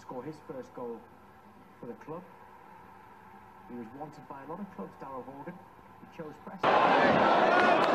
score his first goal for the club. He was wanted by a lot of clubs, Daryl Horgan. He chose Preston.